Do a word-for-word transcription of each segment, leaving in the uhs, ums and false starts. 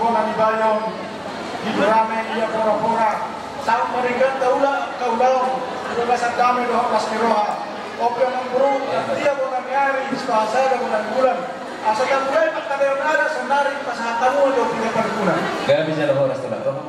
Bona ni Bayon, di Brame ia pura-pura, sang mereka taula kaulau, sudah sadame doa masmiroha, oke mengguru, dia Bona nyari, bahasa ada bulan bulan, asal yang mulai maka dia ada senari pas hatamu atau tidak berguna. Gak bisa lo horas tuh.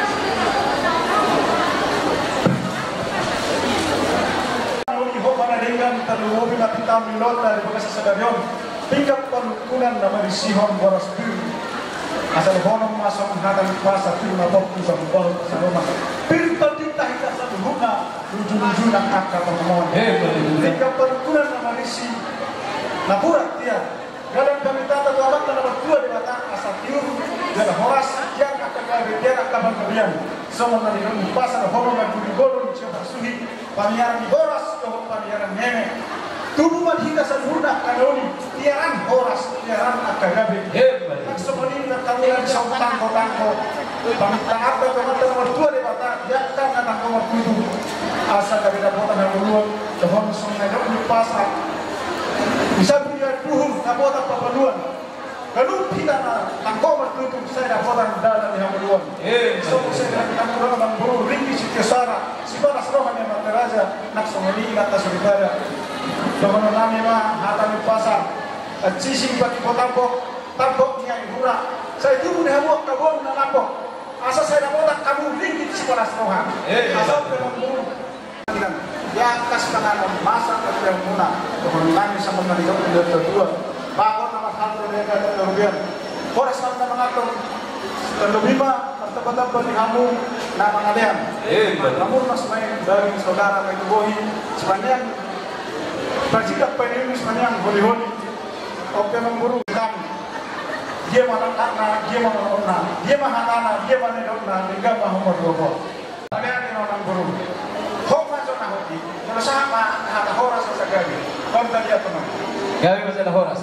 Dengan terlalu banyak kita milot dari bekas sedarion tingkat perlukunan nama di Sihon boros biru asal honong masuk menghadap kuasa biru nabok bisa membawa kesaloma biru terdita hingga satu guna ujung-ujung dan akar pertemuan tingkat perlukunan nama di Si Napura dia dalam kami tata tu amat nomor dua di mata asal tiur dan horas yang akan dari dia akan berkelian semua dari pasar honong dan budi golong siapa suhi panyaran di boros paniaran nenek tubuh hingga sempurna kanoni tiaran horas tiaran akagabe nak semoni nak kamilan sa tangko tangko pangitang apa pemata nomor dua di bata yakkan anak nomor tujuh asa kami dapotan yang duluan dohon sungai dok di pasar bisa punya duhur dapotan papaluan lalu kita tangko nomor tujuh saya dapotan dalam yang duluan so saya dapat kurang bang buru ringgi si kesara balas rohan yang materaja nak songeli kata suribaya dokono nami ma hatami pasar cising bagi potampok tampok nyai hura saya tubuh di hamuak kabon na nampok asa saya dapat kamu ringgit si balas rohan asal pelang ya kas penanam masa kerja muna dokono nami sama menidok menidok kedua bakon nama hantu dia kata kerugian kores nama mengatur terlebih mah tempat-tempat di hamu nama ngalian namun mas main dari saudara main bohi sepanjang bersikap pengen sepanjang holi-holi oke memburu kami dia mana karena dia mana ona dia mana karena dia mana dona hingga mau berdoa kalian yang orang buru kok macam nahoti kalau sama hata horas sesagami kau tadi apa nama gawe masalah horas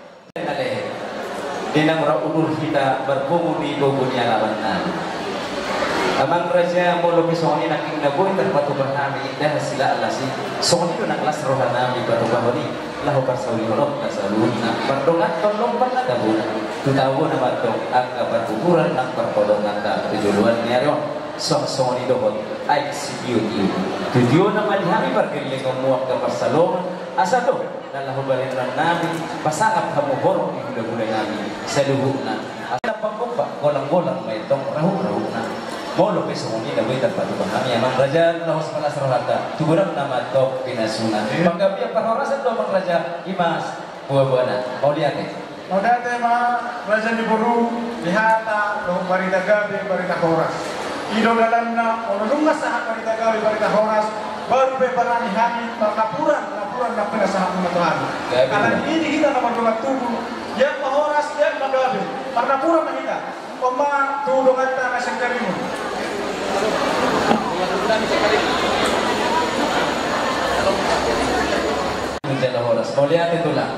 Dinang ulur kita berkumpul di bobunya lawanan. Amang raja mulu bisoni naking naboy terpatu berhami indah sila alasi. Soni tu nak las rohana di batu bahoni lahu parsawi holok nasaluna. Pardongan tolong pernah dabun. Tu tahu nama dong angka perkuburan nak perkodong angka tujuan niaron. Song soni dohon aik sibiu tiu. Tujuan nama dihami perkiri kemuak ke parsalong asa tu. Lahu baliran nabi pasangat kamu borong di gula-gula nabi seluhukna ada pangkumpa golang-golang may tong rahu-rahu na molo besok ini nabi terpatu kami amang raja lahu sekolah serahata tuburang nama tok pinasuna panggabi yang perhorasan do amang raja imas buah-buahna mau lihat eh mau date ma raja di buru lihata lahu barita gabi barita horas ido dalamna ono lungas sahat barita gabi barita horas baru beberani hari perkapuran laporan nak kena saham Tuhan. Karena ini kita nomor dua tubuh yang mahoras yang magabe perkapuran kita. Oma tuh dengan tanah sekalimu. Menjadi horas. Mau lihat itulah.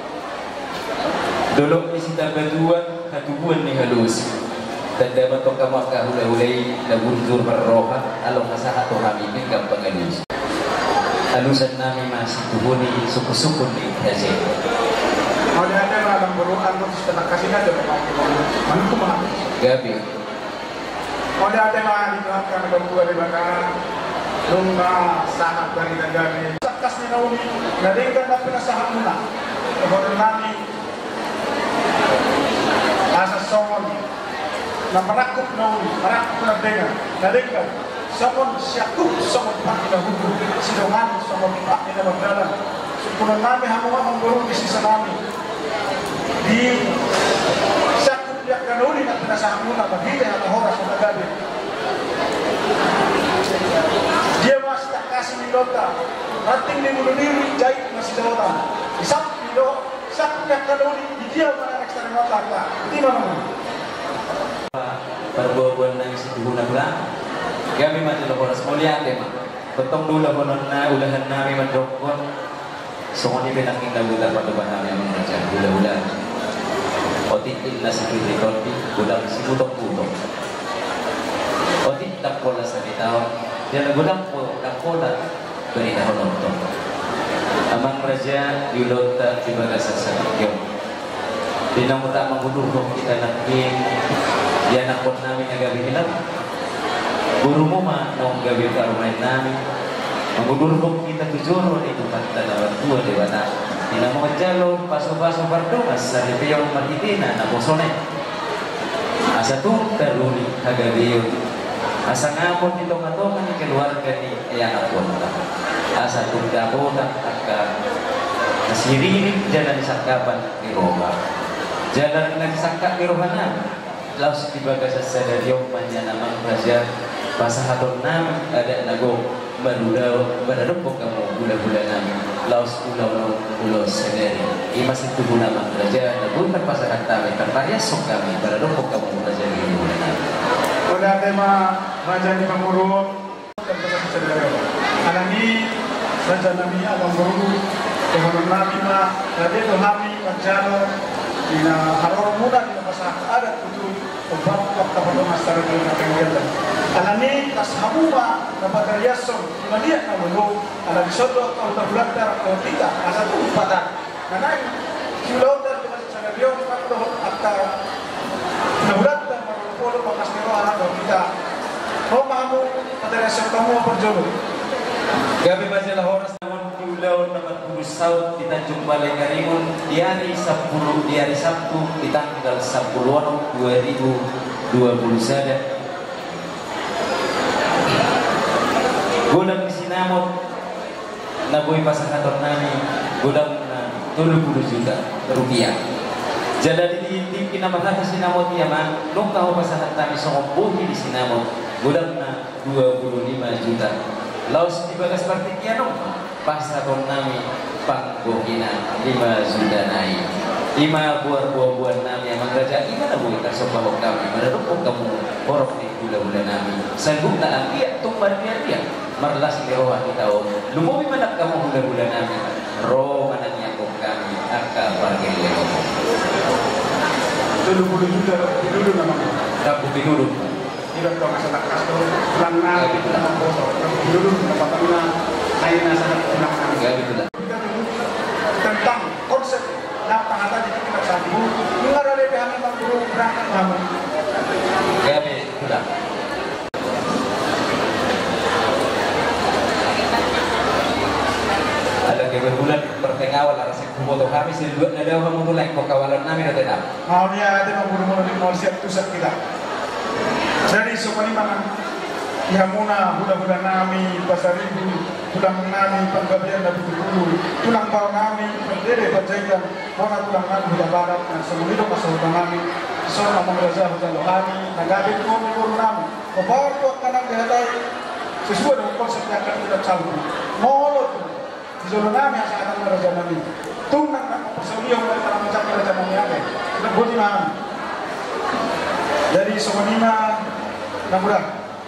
Dulu isi terbaduan katubuan nih halus. Dan dapat kamu kahulai-hulai nabunzur berroha along kasahat kami bingkang pengalus alusan nami masih tuhuni suku-suku di hasil oleh ada malam beruan untuk setelah kasihnya ada mantu mah gabi oleh ada malam dilakukan berdua di bakaran lumba sahat dari gabi sakas ni nauni ngadengkan na pinasahat muna kemudian nami asa songon na marakop nauni marakop na dengar ngadengkan Somon siakuk somon pak ina hukum sidongan somon pak ina berjalan sukunan nami hamuan memburung di sisa nami di siakuk yang kanuni nak penasahan muna bagita atau horas atau gabi dia masih tak kasih milota rating di bulu diri jahit masih jawatan isap milo siakuk yang kanuni di dia mana ekstra nota di mana perbuatan yang setuju nak kami masih lepas mulia tema. Potong dulu konon na ulahan nami mandokon. Semua ni penangin dah bulan pada bahan yang mengajar bulan-bulan. Otik illa sekali korbi bulan si butok butok. Otik tak pola sanitaw. Dia nagulang po tak pola beri dah nonton. Amang raja yulota di bagasa sa kyo. Di nang utak mengudurong kita naging dia nakot namin nga gabi nila. Guru mo ma nung gabi karumain namin. Mengudurong kita tujuro itu kata dapat dua dewata. Di nang mga jalo paso-paso pardumas sa ripiyong matidina na posone. Asa tu teruni kagabi yun. Asa ngapon dito ngatongan ni keluarga ni ayang apon. Asa tu dapotak akka nasiririn jalan sangkapan di Roma. Jalan nagsangka di Rohana. Laos tibaga sa sadaryong manya namang raja. Pasahaton namin ada nago barudaw bararumpok kamu gula-gula namin. Laos ulaw ulo sadari. Imas itu guna namang raja. Naguntan pasahat namin. Terpariasok kami bararumpok kamu raja di gula namin. Udah tema raja di pangurut dan pasal sadari. Alami raja nami abang guru. Tuhan nabi ma raja tu kami pajalo. Ina haror muda di masa ada itu obat waktu pada masa itu nak kenyataan. Alani tas hamuma dapat riason melihat namun ala disodo atau terbelakar atau tidak asa tu pada. Nanai kilau dan dengan cara dia waktu atau nabulat dan polo pakas nero anak kita. Kau mahu pada riason kamu apa jodoh? Gabi majalah horas namun diulau nama kudus saud di Tanjung Balai Karimun di hari sepuluh di hari Sabtu di tanggal sepuluh dua ribu dua puluh sada. Gudang di Sinamot naboy pasangator nami gudang na tujuh puluh juta rupiah. Jadi di tinggi nama kata Sinamot ya man nung tahu pasangat nami songombuhi di Sinamot gudang na dua puluh lima juta. Laos di bagas partikiano pasaton nami panggohina lima juta naik lima buah-buah nami yang mengraja ima na buhay kasopahok kami mararupok kamu horok di gula-gula nami sanggup na ang iya tumban niya dia marlas ni roha kita o lumumi manak kamu gula-gula nami roh mananyakok kami akka bargay lego tujuh puluh juta dulu nama dapat dulu tidak tahu masalah kastor pulang nabi pulang bosor dulu pendapatnya lainnya sangat pulang nabi tentang konsep apa kata di kita sambung mengarah dari kami guru berangkat kamu ya sudah ada kebetulan pertengawal arah foto kami sedua ada orang mulai kok kawalan kami ada tidak mau dia ada guru-guru di mall siap tusat kita. Jadi sokoni mangan ya muna budak-budak nami pasar ibu tulang nami penggabian dari dulu tulang bau nami pendede berjaga mana tulang nami budak barat dan sebelum itu pasal tulang nami soal mengerja hujan lohani nagabit ko guru nami kebawa tuak kanang dihatai sesuai dengan konsep yang akan kita campur molot di zona nami yang akan mengerja nami tunang nak perseliang dari tanah mencap mengerja nami ada sudah budi nami jadi sokoni namudah,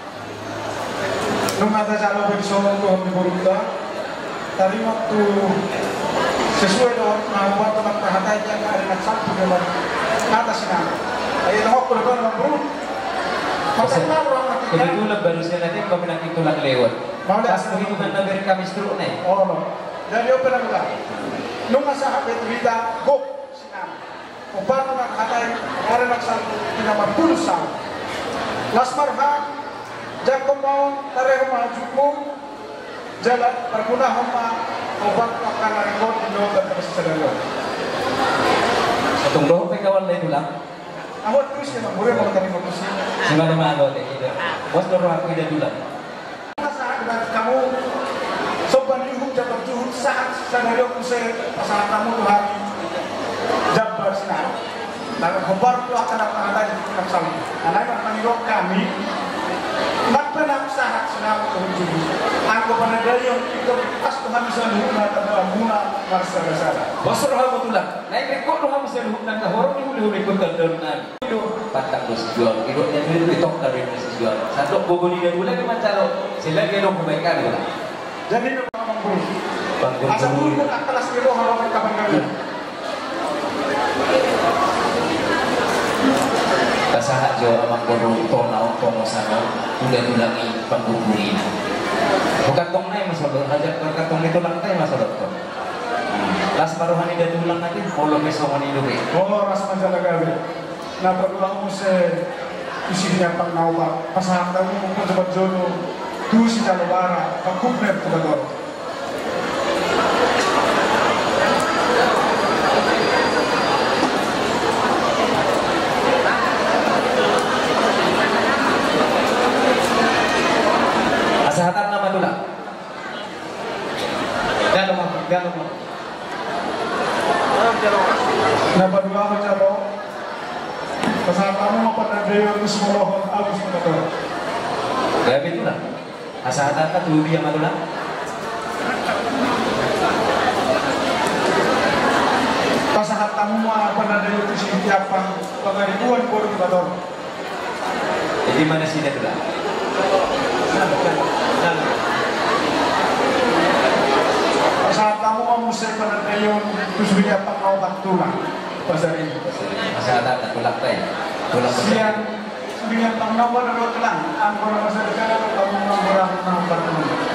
nung ada jalo bersama Tuhan di Borutta, tadi waktu sesuai dengan membuat teman perhatian yang ada di satu dalam atas ini. Ayo tengok berapa nama bro? Maksudnya orang nanti. Kebetulan baru saya nanti kau bilang itu lang lewat. Pas begitu kan negeri kami seteruk nih. Oh no. Jadi apa nama? Nung asa habis berita go sinan. Obat teman perhatian ada di satu nama pulsa. Lasmarha jago mau tarik majumu jalan berguna hama obat makanan kot di dan terus sedalo. Satu doh pekawan lagi tulang. Awak terus yang murah mau tadi mau sih. Semua mana ada lagi itu. Bos doh aku ida tulang. Saat dengan kamu sopan yuhum jabat juhud saat sedalo kusai pasangan kamu tuh hari jabar sinar. Lalu kabar itu akan datang ada di dalam sawi. Anak mengira kami, mak pernah sahat senang tujuh. Angko penegak yang kita pas Tuhan bisa dihubungkan dalam guna masa dasar. Bosor hamu tulang. Naik rekod roh hamu bisa dihubungkan ke horong ini boleh rekod terdalam. Itu patah bos jual. Itu yang itu ditok dari bos jual. Satu buku ini dulu lagi macam sila kena kebaikan juga. Jadi itu memang buruk. Bangkut asal dulu pun kelas kilo kalau mereka bangga. Kasahat jo amang guru tonaw tono sana udah ulangi panggugurin. Bukan tong na masalot, hajat katong itu lang tayo masalot ko. Las paruhan ida tulang natin, polo peso ko ni Lubi. Oo, ras masyala gabi. Napagulang mo sa isinya pang naupa. Pasahak daw mo kung sa Badjono, tu si Jalabara, pagkupner ko ba doon? Asahatan naman tulang. Gano'n mo, gano'n mo. Napagulang ko siya po. Pasahak mo mapanagayon mo sumulohon, agos mo na to. Gabi tulang. Asahatan ka, tuloy yang matulang. Pasahat mo mapanagayon mo si Tiapang pangaribuan po rin ba doon? Jadi mana sih dia tulang? Pasahat mo mamusay panagayon gusto niya pang naupat tulang. Pasarin. Asahatan ka, tulang tayo. Tulang ko Siang, sabi niya pang naupat na lang. Ang kurang masalita na pag mga murang ng patuloy.